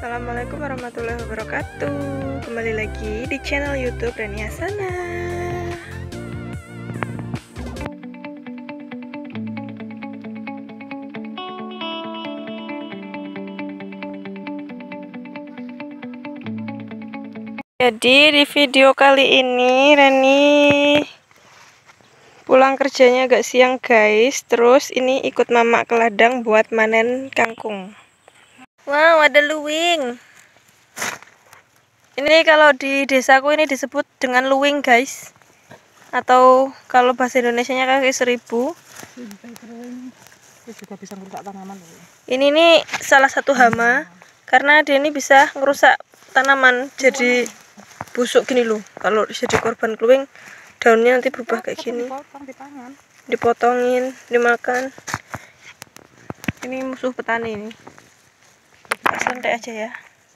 Assalamualaikum warahmatullahi wabarakatuh. Kembali lagi di channel YouTube Reni Hasana. Jadi di video kali ini Reni pulang kerjanya agak siang guys. Terus ini ikut mama ke ladang buat manen kangkung. Wow, ada luwing. Ini kalau di desaku ini disebut dengan luwing guys. Atau kalau bahasa Indonesianya kaki 1000. Ini nih salah satu hama karena dia ini bisa ngerusak tanaman jadi busuk gini loh. Kalau jadi korban luwing, daunnya nanti berubah kayak gini. Dipotongin, dimakan. Ini musuh petani ini. Santai aja ya.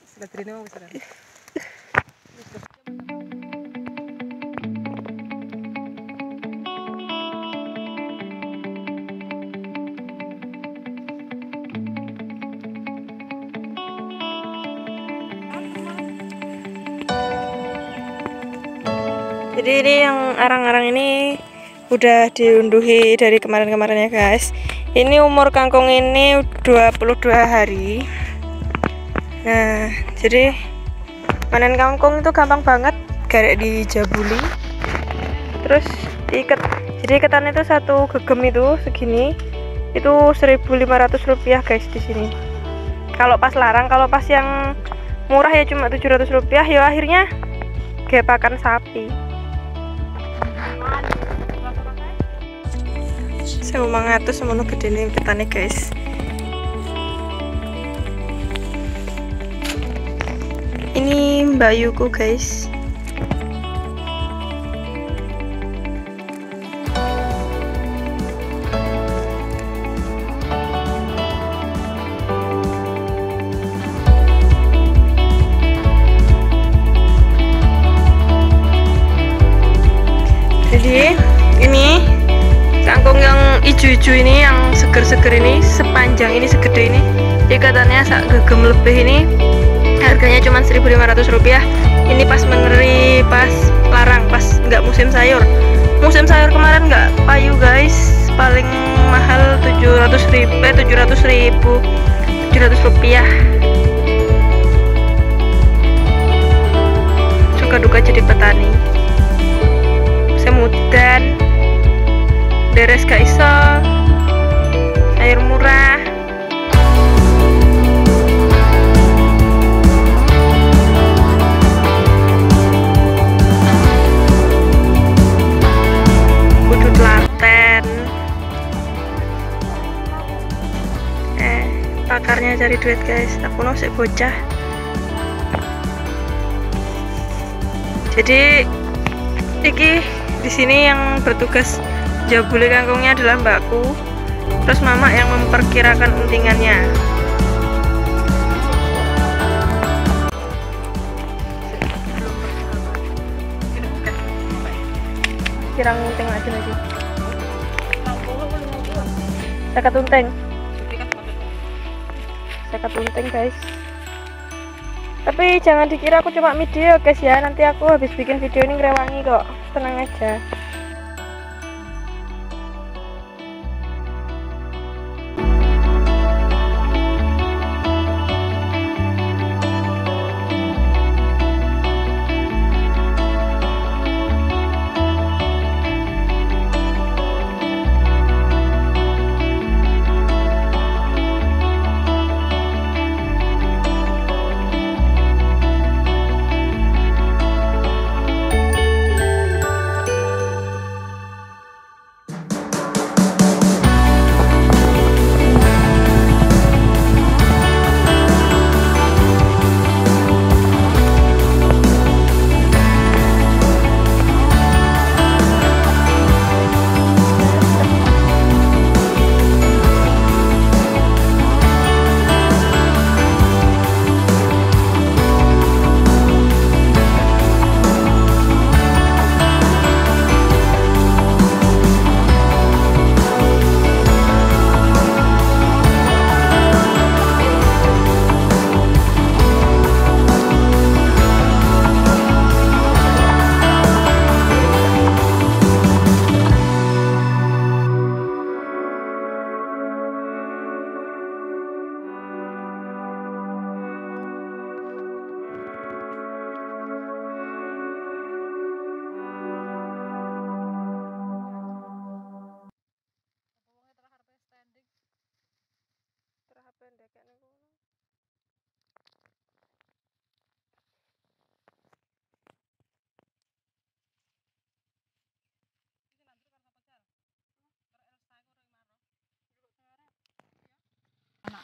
Jadi ini yang arang-arang ini udah diunduhi dari kemarin-kemarin ya guys. Ini umur kangkung ini 22 hari. Nah, jadi panen kangkung itu gampang banget, garek dijabuli, terus diikat. Jadi ikatan itu satu gegem itu segini, itu 1.500 rupiah guys di sini. Kalau pas larang, kalau pas yang murah ya cuma 700 rupiah. Ya akhirnya kayak pakan sapi. Saya mau ngatus semono gede nih petani guys. Ini Mbak Yuku guys. Jadi ini kangkung yang ijo-ijo ini, yang seger-seger ini, sepanjang ini, segede ini, ikatannya sak gegem lebih ini. Harganya cuma 1.500 rupiah. Ini pas meneri, pas larang, pas nggak musim sayur. Musim sayur kemarin nggak payu guys, paling mahal 700 rupiah. Suka duka jadi petani. Semudan, deres gak iso, sayur murah. Pakarnya cari duit guys, aku no sik bocah. Jadi iki di sini yang bertugas jabuli kangkungnya adalah mbakku, terus mama yang memperkirakan untingannya. Kirang unting aja lagi. Dekat unting. Dekat unting guys. Tapi jangan dikira aku cuma video guys ya. Nanti aku habis bikin video ini ngerewangi kok. Tenang aja.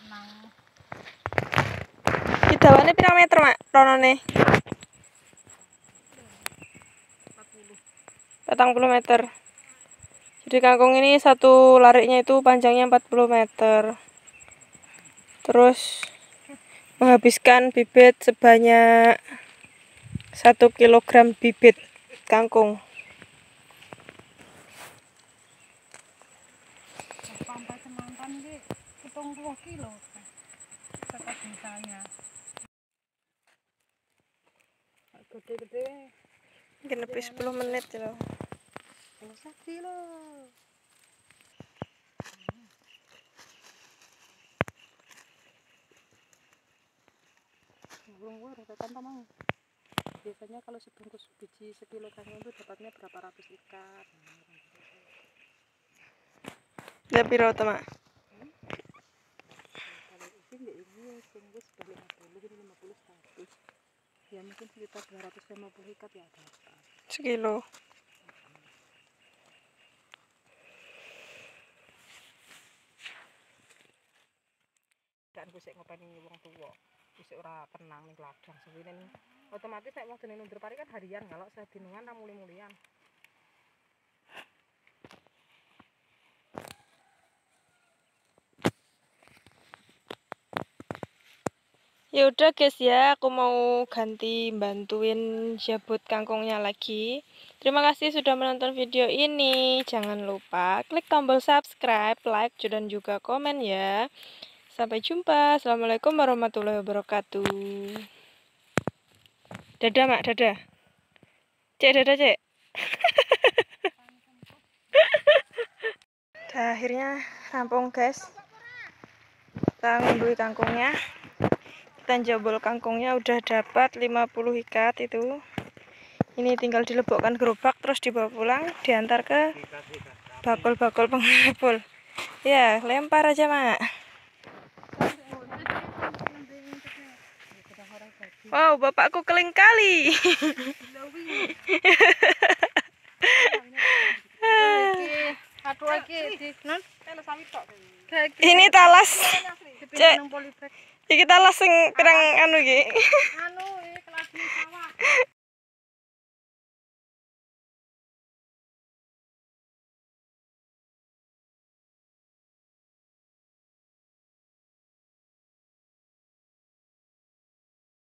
Iki dawane pirang meter, Mak? Ronone? 40 meter. Jadi kangkung ini satu lariknya itu panjangnya 40 meter. Terus menghabiskan bibit sebanyak 1 kilogram bibit kangkung. Sampai Semantan ini 70 kilo saka desanya. Gede-gede. Mungkin lebih 10 menit loh. Usah kilo. Belum gue rata mau. Biasanya kalau sebungkus biji sekilo kangkung itu dapatnya berapa ratus ikan. Ya piro to, Mak? Kalau ini enggak ini sebungkus sudah 50 100. Ya mungkin sekitar 250 ikat ya dapat. Sekilo. Dan gue sik ngopeni wong tuwa. Wis ora tenang ning ladang suwene. Otomatis nek wong dene nundur pari kan harian, kalau sedinungan ra muli-mulian. Ya udah guys ya, aku mau ganti bantuin jabut kangkungnya lagi. Terima kasih sudah menonton video ini. Jangan lupa klik tombol subscribe, like, dan juga komen ya. Sampai jumpa. Assalamualaikum warahmatullahi wabarakatuh. Dadah, Mak, dadah. Cek, dadah, Cek. Nah, akhirnya rampung guys. Kita ngunduhi kangkungnya. Kita jebol kangkungnya udah dapat 50 ikat itu. Ini tinggal dilebokkan gerobak terus dibawa pulang, diantar ke bakul-bakul pengepul. Ya, lempar aja, Mak. Wow, bapakku keling kali. Ini talas. Cek. Iki talas sing pirang anu iki.